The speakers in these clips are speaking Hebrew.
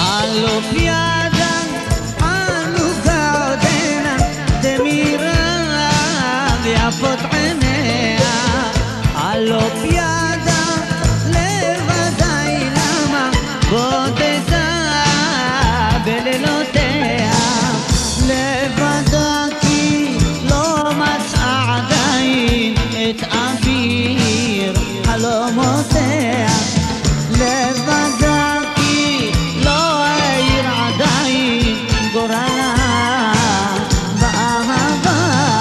All'Oppiada, all'Ugaudena, Demira, via Potrenea, all'Oppiada, leva dai lama, Bodeta, belelotea, leva daki, lo מצעדיין, את אוויר חלומותיה, לבדה כי לא העיר עדיין גורלה באהבה.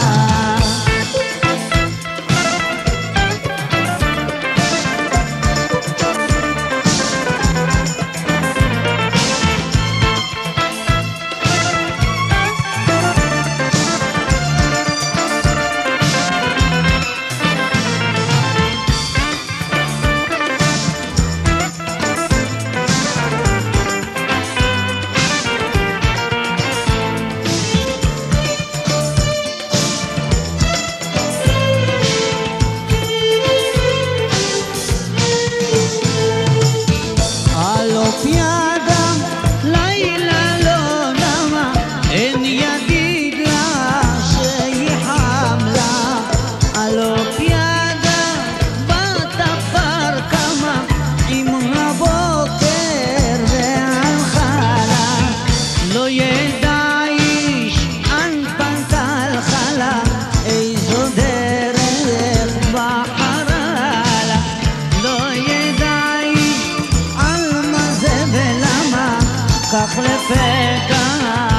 All'Oppiada, לילה לא נמה, אין ידיד לה שהיא חמלה. all'Oppiada, בת עפר קמה עם הבוקר והלכה לה. לא ידע איש אן פנתה הלכה לה, איזו דרך בחרה לה. לא ידע איש על מה זה ולמה, כך לפתע